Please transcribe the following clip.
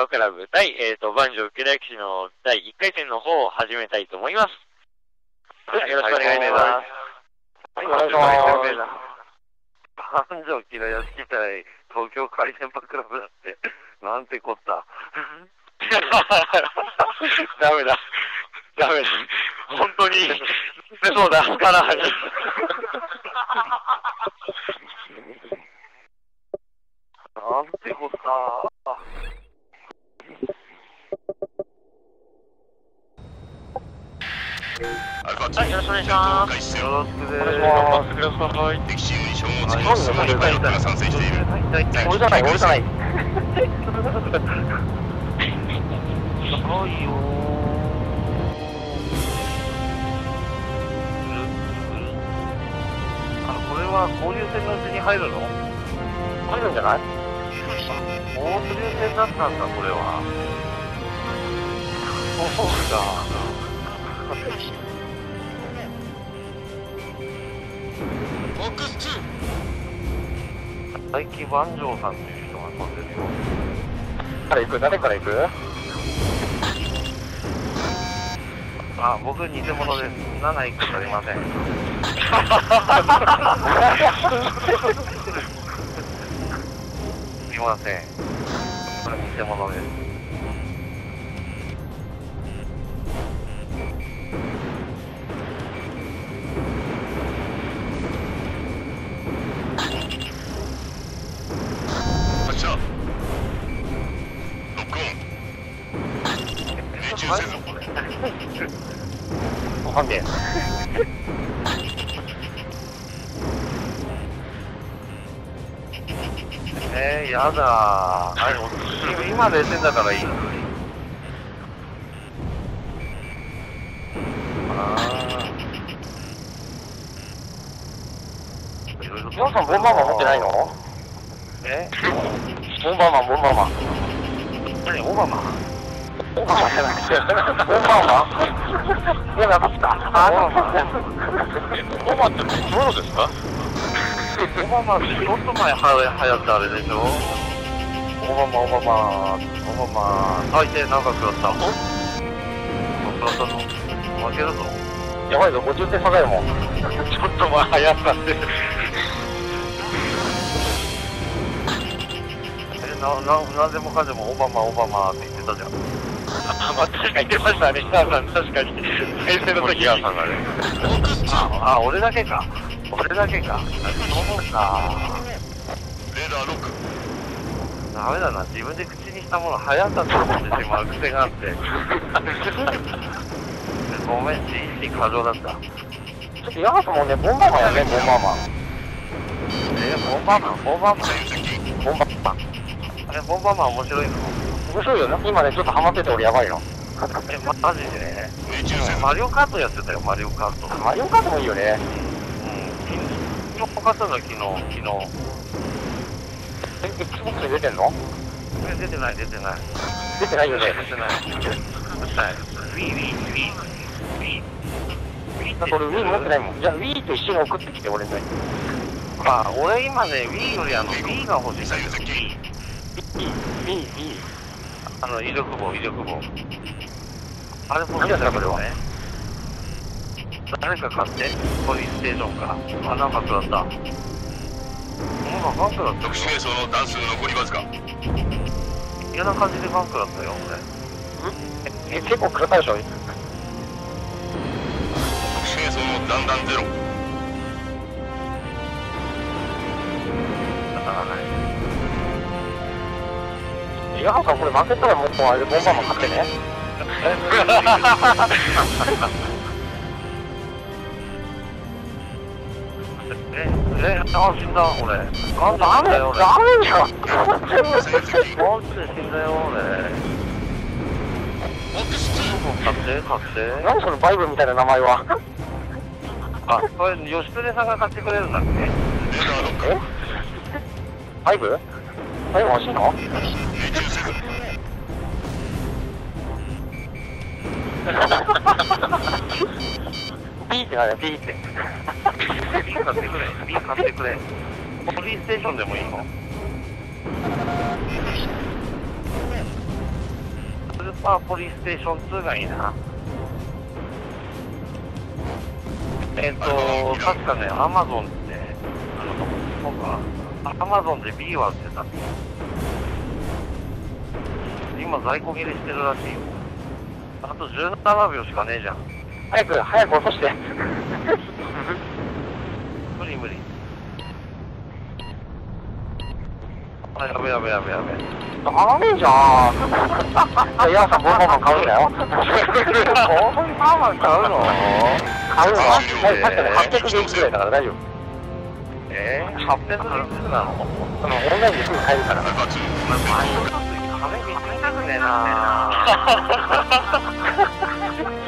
トクラブ対、万丈受田騎士の第1回戦の方を始めたいと思います。よろしくお願いします。 はい、お願いします。万丈木の屋敷対東京カリセンパクラブだって、なんてこった。 ダメだ。本当に、そうだ、から始めなんてこった。 はい、よろしくお願いします。 よろしくです。 お願いします。ください。 敵チームに消耗チキンスマイルパイロットが参戦している。 俺じゃない。 ないよ。 これは交流戦のうちに入るの？ 入るんじゃない？ 交流戦だったんだ、これは。そうか。 ボックス2。 最近万丈さんという人が飛んでるよ。 誰から行く？ あ、僕偽物です。7一個足りません。すいません。これ偽物です。 なんで？ やだー。今冷静だからいい。 皆さんボンバーマン持ってないの？ボンバーマン。 何、オバマ？ ボンバーマンじゃなくて、ボンバーマン？いや、なかった。ボンバーってどういうことですか？ オバマってちょっと前流行ったあれでしょ？オバマ。最低長くやった。負けるぞ。 やばいぞ、50点差だよもん。ちょっと前流行ったんで。 なんでもかんでもオバマって言ってたじゃん。 まあ、確かに言ってましたね、ヒャーさん、確かに。先生の時ヒャーさんがね。俺だけか。そうか。 レーダーロック。 ダメだな、自分で口にしたもの流行ったと思ってしまう癖があって。ごめん、自意識過剰だった。 ちょっとヤハスもね、ボンバーマンやね、ボンバーマン。 ボンバーマン。ボンバーマン面白いの？ 面白いよね。今ね、ちょっとハマってて俺やばいの。 マジで？マリオカートやってたよ、マリオカート。 マリオカートもいいよね。 昨日買ったの、昨日。 Xbox に出てんの？ 出てない。 出てないよね。 Wii。 だって俺 Wii 持ってないもん。じゃあ Wii と一緒に送ってきて、俺の。 俺今ね、Wii よりWii が欲しいんだよ。 Wii。 威力棒。あれ欲しいんだよ、これは。誰か買って、ポリステーションから。なんか食らった。 特殊兵装の弾数残りわずか。 嫌な感じでガンクだったよ、 俺。結構食らったでしょ？ 特殊兵装の弾丸ゼロ。 当たらない。 ヤハさん、これ負けたらもうあれでボンバーマン買ってね。 死んだ、俺。ダメじゃん。死んだよ、俺。買って。 何そのバイブみたいな名前は。 これ、吉常さんが買ってくれるんだっけ？ バイブ欲しいの？ピーって何だよ、ピーって。 ピー買ってくれ。ポリステーションでもいいの？ パーポリステーション2がいいな。確かね、アマゾンで、アマゾンで B は売ってた。今在庫切れしてるらしいよ。あと17秒しかねえじゃん。 早く落として。 無理無理。あ、やべ。 ダメじゃん。ヤンさん、ボンボン買うんだよ。 本当にパーマン買うの？ 買うの？確かに800円ぐらいだから大丈夫。 800円なの？ オンラインですぐ買えるから。 アルファ2 金見つけたくねえなぁ。